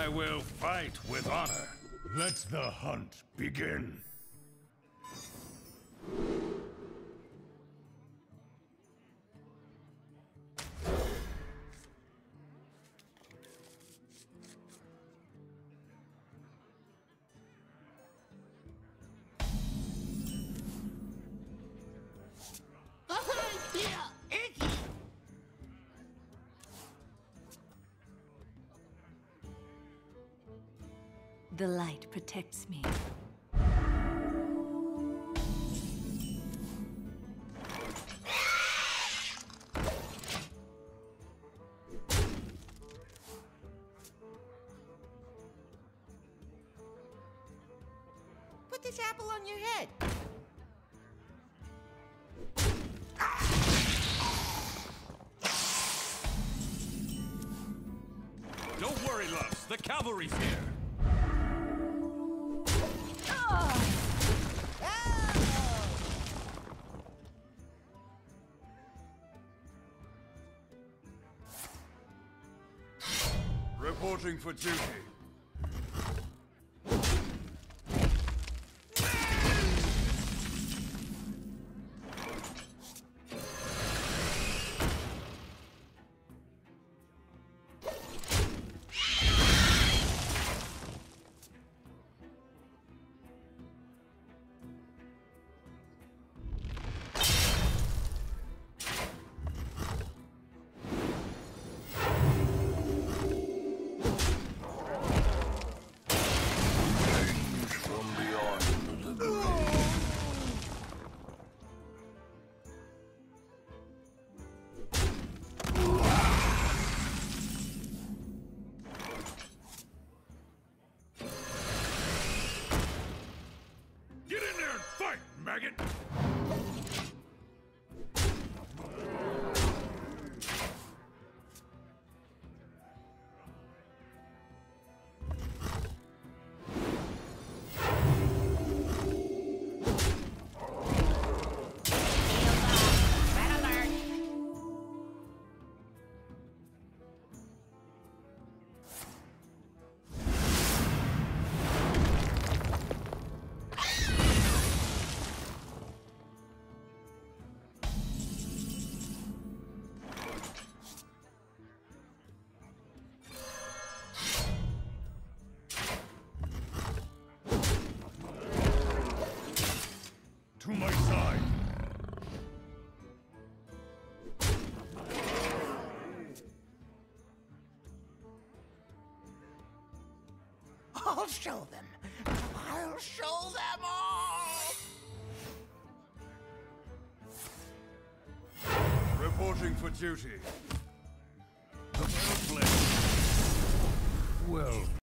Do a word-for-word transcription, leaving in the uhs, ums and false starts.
I will fight with honor. Let the hunt begin. The light protects me. Put this apple on your head. Don't worry, loves. The cavalry's here. Reporting for duty. Fight, maggot! To my side! I'll show them. I'll show them all! Reporting for duty. Well played. Well